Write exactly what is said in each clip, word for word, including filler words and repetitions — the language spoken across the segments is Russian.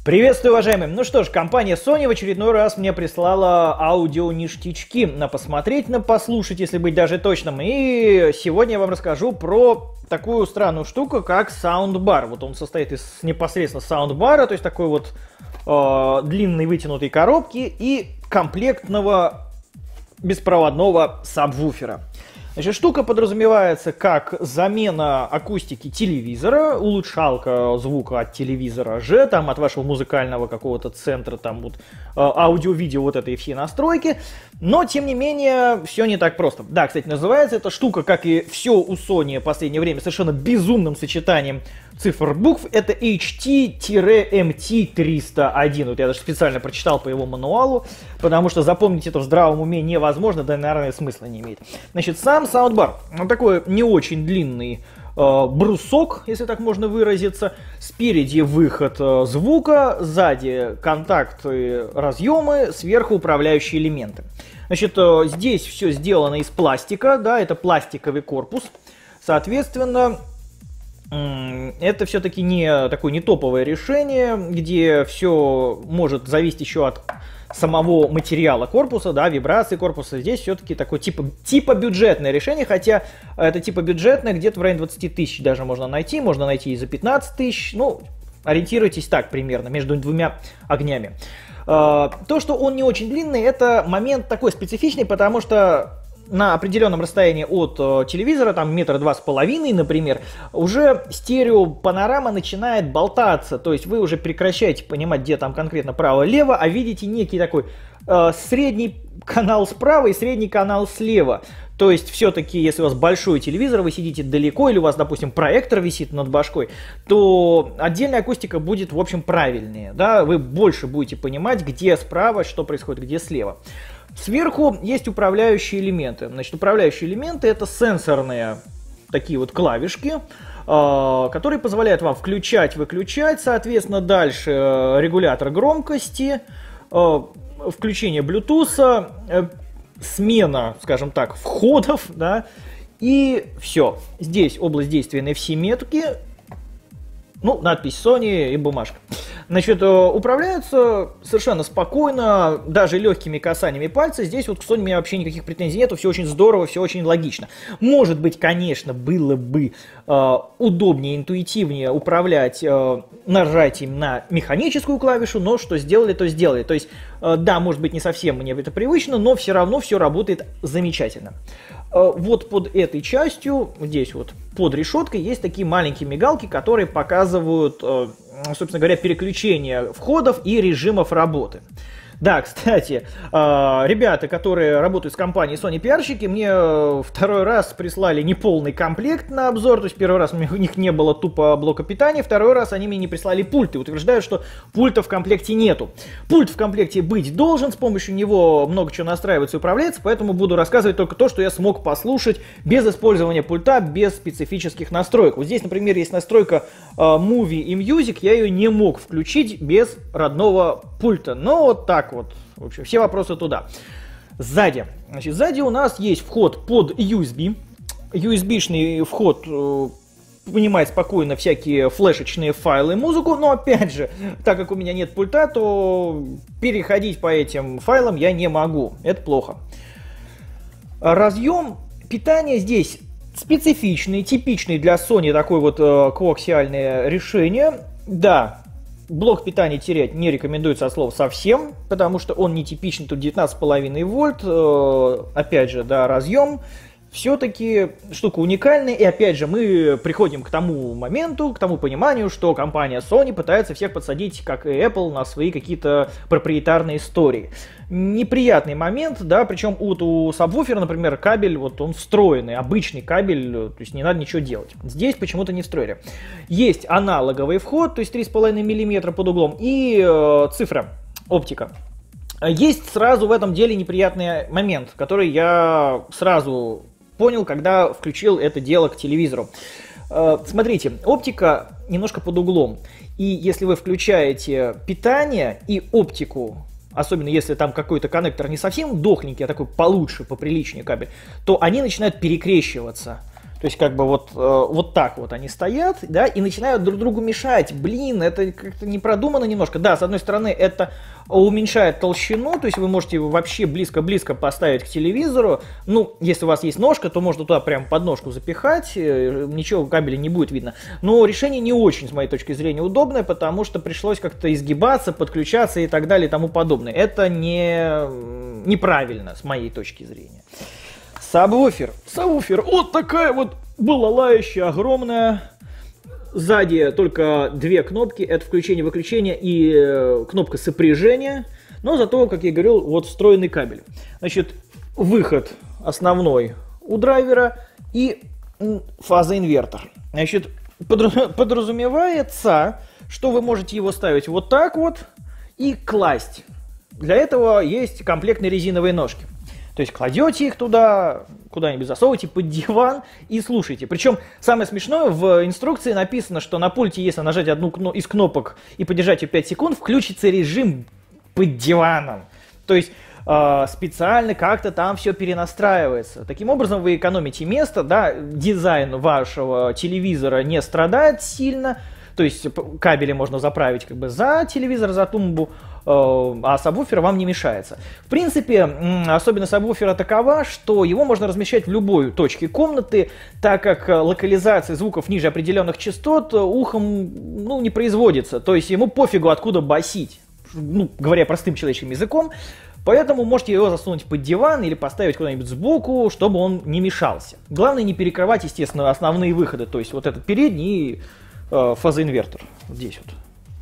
Приветствую, уважаемые! Ну что ж, компания Sony в очередной раз мне прислала аудио-ништячки на посмотреть, на послушать, если быть даже точным. И сегодня я вам расскажу про такую странную штуку, как саундбар. Вот он состоит из непосредственно саундбара, то есть такой вот э, длинной вытянутой коробки и комплектного беспроводного сабвуфера. Значит, штука подразумевается как замена акустики телевизора, улучшалка звука от телевизора же, там от вашего музыкального какого-то центра, там вот аудио-видео, вот этой все настройки. Но, тем не менее, все не так просто. Да, кстати, называется эта штука, как и все у Sony в последнее время, совершенно безумным сочетанием цифр букв. Это эйч ти эм ти триста один. Вот я даже специально прочитал по его мануалу, потому что запомнить это в здравом уме невозможно, да, наверное, смысла не имеет. Значит, сам саундбар, он такой не очень длинный э, брусок, если так можно выразиться. Спереди выход э, звука, сзади контакты, разъемы, сверху управляющие элементы. Значит, э, здесь все сделано из пластика, да, это пластиковый корпус. Соответственно, это все-таки не такое не топовое решение, где все может зависеть еще от самого материала корпуса, да, вибрации корпуса. Здесь все-таки такое типа, типа бюджетное решение, хотя это типа бюджетное, где-то в районе двадцати тысяч даже можно найти, можно найти и за пятнадцать тысяч, ну, ориентируйтесь так примерно, между двумя огнями. То, что он не очень длинный, это момент такой специфичный, потому что на определенном расстоянии от э, телевизора, там метра два с половиной, например, уже стереопанорама начинает болтаться, то есть вы уже прекращаете понимать, где там конкретно право-лево, а видите некий такой э, средний канал справа и средний канал слева. То есть все-таки, если у вас большой телевизор, вы сидите далеко, или у вас, допустим, проектор висит над башкой, то отдельная акустика будет, в общем, правильнее, да, вы больше будете понимать, где справа, что происходит, где слева. Сверху есть управляющие элементы. Значит, управляющие элементы — это сенсорные такие вот клавишки, э, которые позволяют вам включать, выключать, соответственно, дальше э, регулятор громкости, э, включение Bluetooth, э, смена, скажем так, входов, да, и все. Здесь область действия эн эф си-метки, ну, надпись Sony и бумажка. Значит, управляются совершенно спокойно, даже легкими касаниями пальца. Здесь вот к Sony у меня вообще никаких претензий нету, все очень здорово, все очень логично. Может быть, конечно, было бы э, удобнее, интуитивнее управлять э, нажатием на механическую клавишу, но что сделали, то сделали. То есть, э, да, может быть, не совсем мне это привычно, но все равно все работает замечательно. Э, вот под этой частью, здесь вот под решеткой, есть такие маленькие мигалки, которые показывают, э, собственно говоря, переключение входов и режимов работы. Да, кстати, ребята, которые работают с компанией Sony пиарщики, мне второй раз прислали неполный комплект на обзор, то есть первый раз у них не было тупо блока питания, второй раз они мне не прислали пульты, утверждают, что пульта в комплекте нету. Пульт в комплекте быть должен, с помощью него много чего настраивается и управляется, поэтому буду рассказывать только то, что я смог послушать без использования пульта, без специфических настроек. Вот здесь, например, есть настройка Movie и Music, я ее не мог включить без родного пульта, но вот так вот, в общем, все вопросы туда. Сзади, значит, сзади у нас есть вход под ю эс би, ю эс би-шный вход э, понимает спокойно всякие флешечные файлы и музыку, но опять же, так как у меня нет пульта, то переходить по этим файлам я не могу, это плохо. Разъем питания здесь специфичный, типичный для Sony такой вот э, коаксиальное решение, да. Блок питания терять не рекомендуется от слова совсем, потому что он нетипичный, тут девятнадцать с половиной вольт, э, опять же, да, разъем. Все-таки штука уникальная, и опять же мы приходим к тому моменту, к тому пониманию, что компания Sony пытается всех подсадить, как и Apple, на свои какие-то проприетарные истории. Неприятный момент, да, причем у, у сабвуфера, например, кабель, вот он встроенный, обычный кабель, то есть не надо ничего делать. Здесь почему-то не встроили. Есть аналоговый вход, то есть три с половиной миллиметра под углом, и э, цифра, оптика. Есть сразу в этом деле неприятный момент, который я сразу понял, когда включил это дело к телевизору. Смотрите, оптика немножко под углом, и если вы включаете питание и оптику, особенно если там какой-то коннектор не совсем дохленький, а такой получше, поприличнее кабель, то они начинают перекрещиваться. То есть как бы вот, э, вот так вот они стоят, да, и начинают друг другу мешать. Блин, это как-то не продумано немножко. Да, с одной стороны, это уменьшает толщину, то есть вы можете его вообще близко-близко поставить к телевизору. Ну, если у вас есть ножка, то можно туда прям под ножку запихать, ничего, кабеля не будет видно. Но решение не очень, с моей точки зрения, удобное, потому что пришлось как-то изгибаться, подключаться и так далее и тому подобное. Это не... неправильно, с моей точки зрения. Сабвуфер. Сабвуфер. Вот такая вот балалающая, огромная. Сзади только две кнопки. Это включение-выключение и э, кнопка сопряжения. Но зато, как я говорил, вот встроенный кабель. Значит, выход основной у драйвера и фазоинвертор. Значит, подразумевается, что вы можете его ставить вот так вот и класть. Для этого есть комплектные резиновые ножки. То есть кладете их туда, куда-нибудь засовываете под диван и слушаете. Причем самое смешное, в инструкции написано, что на пульте, если нажать одну из кнопок и подержать ее пять секунд, включится режим под диваном. То есть э, специально как-то там все перенастраивается. Таким образом вы экономите место, да, дизайн вашего телевизора не страдает сильно. То есть кабели можно заправить как бы за телевизор, за тумбу, а сабвуфер вам не мешается. В принципе, особенность сабвуфера такова, что его можно размещать в любой точке комнаты, так как локализация звуков ниже определенных частот ухом, ну, не производится. То есть ему пофигу, откуда басить, ну, говоря простым человеческим языком. Поэтому можете его засунуть под диван или поставить куда-нибудь сбоку, чтобы он не мешался. Главное не перекрывать, естественно, основные выходы. То есть вот этот передний и э, фазоинвертор. Вот здесь вот.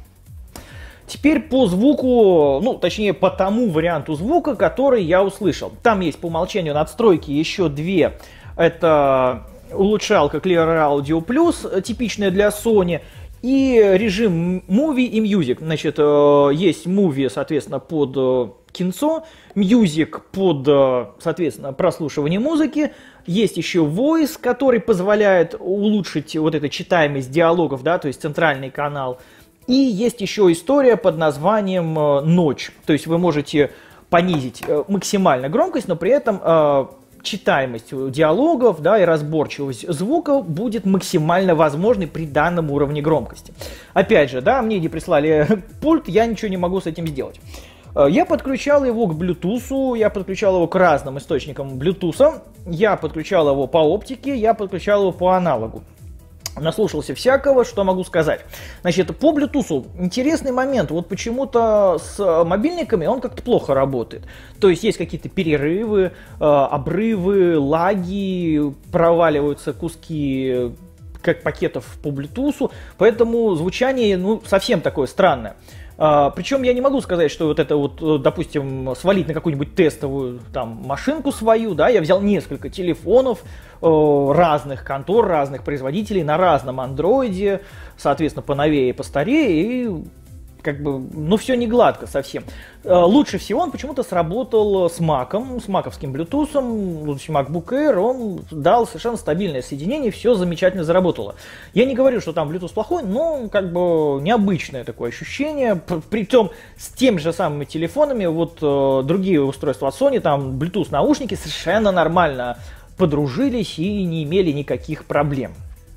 Теперь по звуку, ну, точнее, по тому варианту звука, который я услышал. Там есть по умолчанию надстройки еще две. Это улучшалка Clear Audio Plus, типичная для Sony, и режим Movie и Music. Значит, есть Movie, соответственно, под кинцо, Music под, соответственно, прослушивание музыки. Есть еще Voice, который позволяет улучшить вот эту читаемость диалогов, да, то есть центральный канал. И есть еще история под названием «Ночь». То есть вы можете понизить максимально громкость, но при этом э, читаемость диалогов, да, и разборчивость звука будет максимально возможной при данном уровне громкости. Опять же, да, мне не прислали пульт, я ничего не могу с этим сделать. Я подключал его к Bluetooth, я подключал его к разным источникам Bluetooth, я подключал его по оптике, я подключал его по аналогу. Наслушался всякого, что могу сказать. Значит, по Bluetooth интересный момент. Вот почему-то с мобильниками он как-то плохо работает. То есть есть какие-то перерывы, обрывы, лаги, проваливаются куски как пакетов по Bluetooth. Поэтому звучание, ну, совсем такое странное. Uh, причем я не могу сказать, что вот это вот, допустим, свалить на какую-нибудь тестовую там машинку свою, да, я взял несколько телефонов uh, разных контор, разных производителей на разном андроиде, соответственно, поновее и постарее, и как бы, ну, все не гладко совсем. Uh, лучше всего он почему-то сработал с Mac'ом, с маковским Bluetooth, MacBook Air, он дал совершенно стабильное соединение, все замечательно заработало. Я не говорю, что там Bluetooth плохой, но как бы необычное такое ощущение, притом с теми же самыми телефонами, вот uh, другие устройства от Sony, там Bluetooth наушники совершенно нормально подружились и не имели никаких проблем.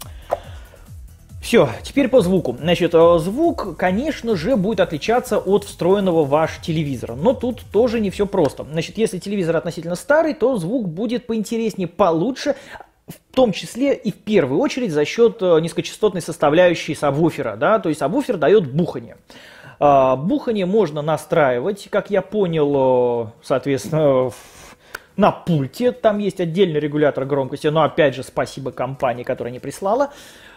Все, теперь по звуку. Значит, звук, конечно же, будет отличаться от встроенного в ваш телевизор. Но тут тоже не все просто. Значит, если телевизор относительно старый, то звук будет поинтереснее, получше, в том числе и в первую очередь за счет низкочастотной составляющей сабвуфера. Да? То есть сабвуфер дает бухание. Бухание можно настраивать, как я понял, соответственно, на пульте. Там есть отдельный регулятор громкости, но опять же спасибо компании, которая не прислала.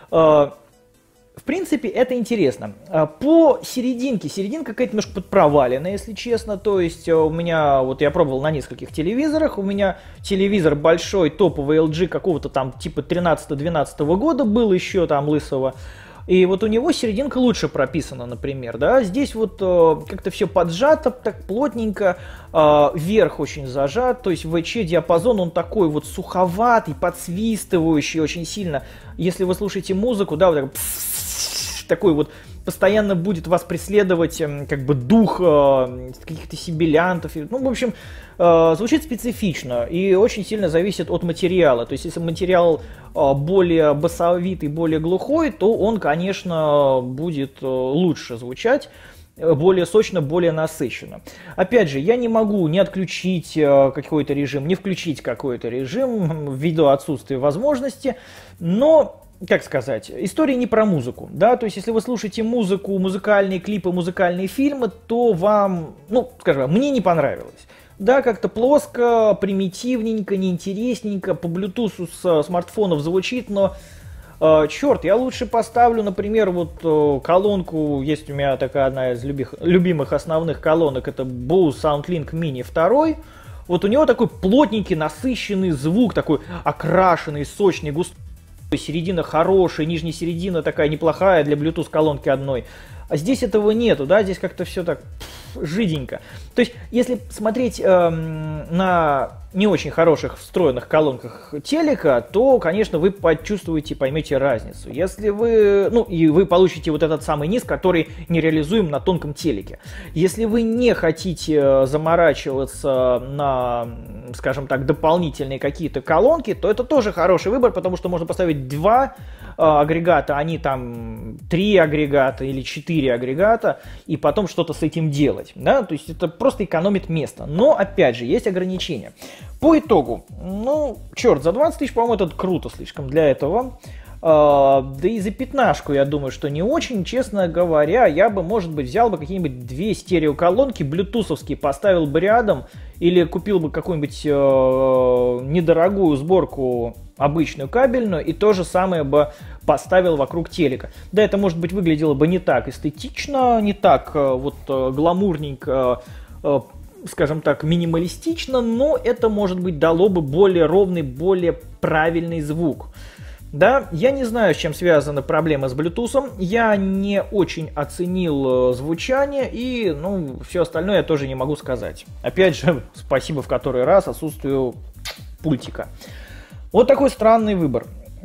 В принципе, это интересно. По серединке, серединка какая-то немножко подпровалена, если честно. То есть у меня, вот я пробовал на нескольких телевизорах, у меня телевизор большой, топовый эл джи какого-то там типа тринадцатого-двенадцатого года был еще там лысого. И вот у него серединка лучше прописана, например, да. Здесь вот э, как-то все поджато, так плотненько, э, верх очень зажат, то есть вэ че диапазон, он такой вот суховатый, подсвистывающий очень сильно. Если вы слушаете музыку, да, вот так, такой вот постоянно будет вас преследовать как бы дух э, каких-то сибилянтов. Ну, в общем, э, звучит специфично и очень сильно зависит от материала. То есть, если материал э, более басовитый, более глухой, то он, конечно, будет э, лучше звучать, более сочно, более насыщенно. Опять же, я не могу не отключить э, какой-то режим, не включить какой-то режим ввиду отсутствия возможности, но... Как сказать, история не про музыку, да, то есть если вы слушаете музыку, музыкальные клипы, музыкальные фильмы, то вам, ну, скажем, мне не понравилось. Да, как-то плоско, примитивненько, неинтересненько, по Bluetooth с смартфонов звучит, но, э, черт, я лучше поставлю, например, вот э, колонку, есть у меня такая одна из любих, любимых основных колонок, это Bose SoundLink Mini два. Вот у него такой плотненький, насыщенный звук, такой окрашенный, сочный, густой. Середина хорошая, нижняя середина такая неплохая для Bluetooth колонки одной. А здесь этого нету, да, здесь как-то все так пфф, жиденько. То есть, если смотреть эм, на не очень хороших встроенных колонках телека, то, конечно, вы почувствуете, поймете разницу. Если вы, ну, и вы получите вот этот самый низ, который нереализуем на тонком телеке. Если вы не хотите заморачиваться на, скажем так, дополнительные какие-то колонки, то это тоже хороший выбор, потому что можно поставить два агрегата, они там три агрегата или четыре агрегата, и потом что-то с этим делать, да, то есть это просто экономит место, но, опять же, есть ограничения. По итогу, ну, черт, за двадцать тысяч, по-моему, это круто слишком для этого, а, да и за пятнашку, я думаю, что не очень, честно говоря, я бы, может быть, взял бы какие-нибудь две стереоколонки, блютусовские, поставил бы рядом, или купил бы какую-нибудь э, недорогую сборку, обычную кабельную, и то же самое бы поставил вокруг телека. Да, это, может быть, выглядело бы не так эстетично, не так э, вот э, гламурненько, э, скажем так, минималистично, но это, может быть, дало бы более ровный, более правильный звук. Да, я не знаю, с чем связана проблема с Bluetooth, я не очень оценил звучание, и, ну, все остальное я тоже не могу сказать. Опять же, спасибо в который раз отсутствию пультика. Вот такой странный выбор.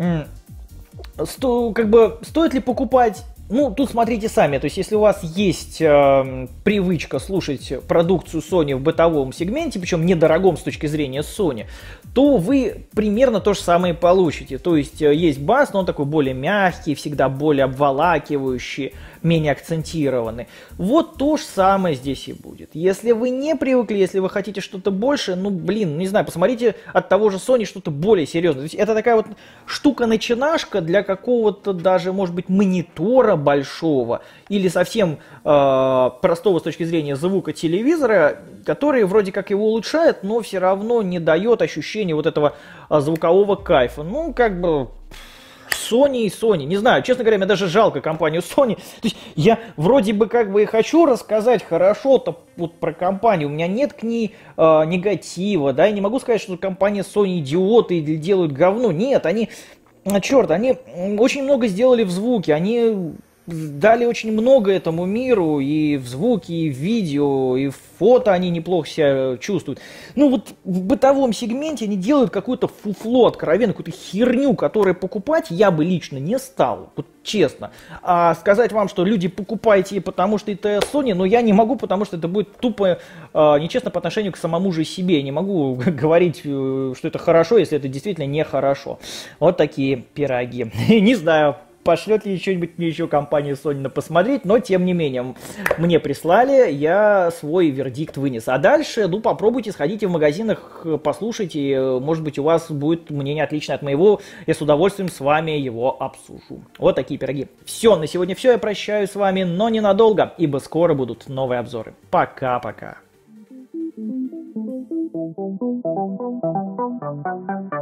Сто, как бы, стоит ли покупать? Ну, тут смотрите сами, то есть если у вас есть э, привычка слушать продукцию Sony в бытовом сегменте, причем недорогом с точки зрения Sony, то вы примерно то же самое получите. То есть э, есть бас, но он такой более мягкий, всегда более обволакивающий, менее акцентированный. Вот то же самое здесь и будет. Если вы не привыкли, если вы хотите что-то больше, ну, блин, не знаю, посмотрите от того же Sony что-то более серьезное. То есть это такая вот штука-начинашка для какого-то даже, может быть, монитора большого или совсем э, простого с точки зрения звука телевизора, который вроде как его улучшает, но все равно не дает ощущения вот этого э, звукового кайфа. Ну, как бы... Sony и Sony. Не знаю, честно говоря, мне даже жалко компанию Sony. То есть я вроде бы как бы и хочу рассказать хорошо-то вот про компанию. У меня нет к ней э, негатива, да, я не могу сказать, что компания Sony идиоты или делают говно. Нет, они, черт, они очень много сделали в звуке, они дали очень много этому миру, и в звуке, и в видео, и в фото они неплохо себя чувствуют. Ну вот в бытовом сегменте они делают какое-то фуфло откровенно, какую-то херню, которую покупать я бы лично не стал, вот честно. А сказать вам, что люди покупайте, потому что это Sony, но я не могу, потому что это будет тупо э, нечестно по отношению к самому же себе. Я не могу говорить, что это хорошо, если это действительно нехорошо. Вот такие пироги. Не знаю, пошлет ли что-нибудь мне еще компания Sony на посмотреть, но тем не менее, мне прислали, я свой вердикт вынес. А дальше, ну, попробуйте, сходите в магазинах, послушайте, может быть, у вас будет мнение отличное от моего, я с удовольствием с вами его обсужу. Вот такие пироги. Все, на сегодня все, я прощаюсь с вами, но ненадолго, ибо скоро будут новые обзоры. Пока-пока.